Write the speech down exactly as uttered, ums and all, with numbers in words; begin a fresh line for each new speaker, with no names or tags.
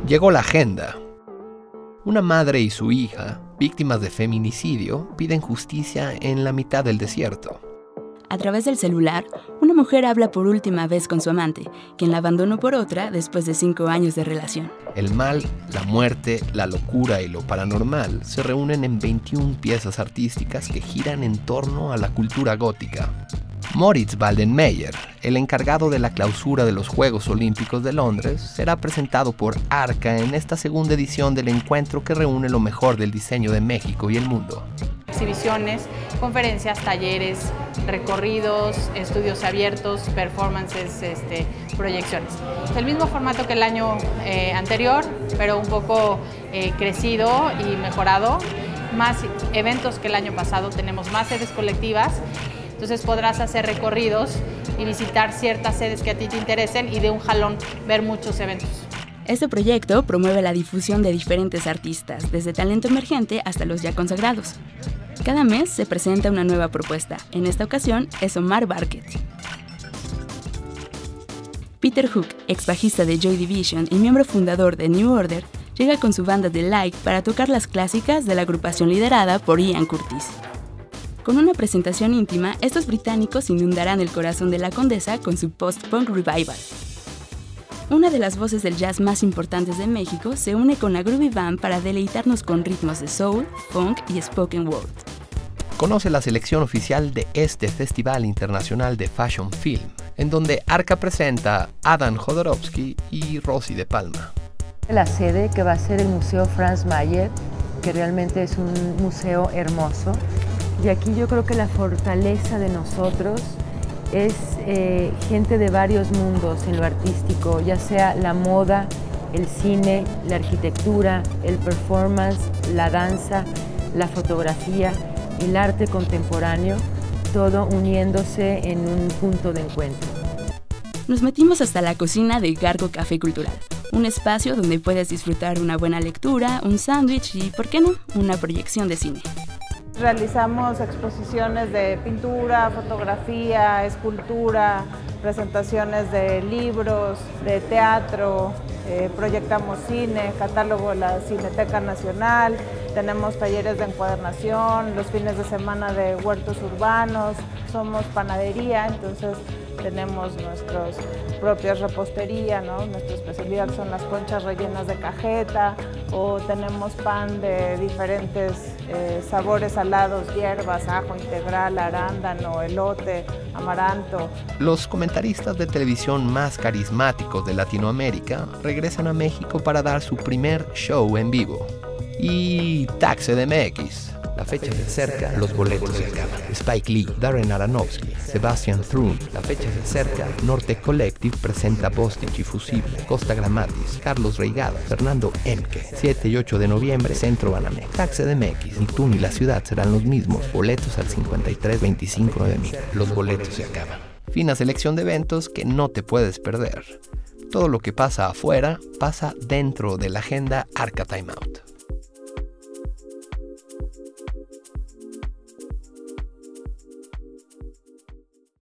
Llegó la agenda. Una madre y su hija, víctimas de feminicidio, piden justicia en la mitad del desierto.
A través del celular, una mujer habla por última vez con su amante, quien la abandonó por otra después de cinco años de relación.
El mal, la muerte, la locura y lo paranormal se reúnen en veintiuna piezas artísticas que giran en torno a la cultura gótica. Moritz Waldemeier, el encargado de la clausura de los Juegos Olímpicos de Londres, será presentado por Arca en esta segunda edición del encuentro que reúne lo mejor del diseño de México y el mundo.
Exhibiciones, conferencias, talleres, recorridos, estudios abiertos, performances, este, proyecciones. Es el mismo formato que el año eh, anterior, pero un poco eh, crecido y mejorado. Más eventos que el año pasado, tenemos más sedes colectivas. Entonces podrás hacer recorridos y visitar ciertas sedes que a ti te interesen y de un jalón ver muchos eventos.
Este proyecto promueve la difusión de diferentes artistas, desde talento emergente hasta los ya consagrados. Cada mes se presenta una nueva propuesta. En esta ocasión es Omar Barket. Peter Hook, ex bajista de Joy Division y miembro fundador de New Order, llega con su banda The Like para tocar las clásicas de la agrupación liderada por Ian Curtis. Con una presentación íntima, estos británicos inundarán el corazón de la Condesa con su post-punk revival. Una de las voces del jazz más importantes de México se une con la Groovy Band para deleitarnos con ritmos de soul, funk y spoken word.
Conoce la selección oficial de este Festival Internacional de Fashion Film, en donde Arca presenta a Adam Jodorowsky y Rosy de Palma.
La sede, que va a ser el Museo Franz Mayer, que realmente es un museo hermoso. Y aquí yo creo que la fortaleza de nosotros es eh, gente de varios mundos en lo artístico, ya sea la moda, el cine, la arquitectura, el performance, la danza, la fotografía, el arte contemporáneo, todo uniéndose en un punto de encuentro.
Nos metimos hasta la cocina de Gargo Café Cultural, un espacio donde puedes disfrutar una buena lectura, un sándwich y, ¿por qué no?, una proyección de cine.
Realizamos exposiciones de pintura, fotografía, escultura, presentaciones de libros, de teatro, eh, proyectamos cine, catálogo de la Cineteca Nacional, tenemos talleres de encuadernación, los fines de semana de huertos urbanos, somos panadería, entonces tenemos nuestras propias repostería, ¿no? Nuestra especialidad son las conchas rellenas de cajeta, o tenemos pan de diferentes eh, sabores salados, hierbas, ajo integral, arándano, elote, amaranto.
Los comentaristas de televisión más carismáticos de Latinoamérica regresan a México para dar su primer show en vivo. Y Tax C D M X. La fecha se acerca, los boletos se acaban. Spike Lee, Darren Aronofsky, Sebastian Thrun. La fecha se acerca, Norte Collective presenta Bostich y Fusible, Costa Gramatis, Carlos Reigada, Fernando Emke. siete y ocho de noviembre, Centro Banamex. Tax C D M X, ni tú ni la ciudad serán los mismos. Boletos al cincuenta y tres veinticinco nueve mil. Los boletos se acaban. Fina selección de eventos que no te puedes perder. Todo lo que pasa afuera pasa dentro de la agenda Arca Time Out.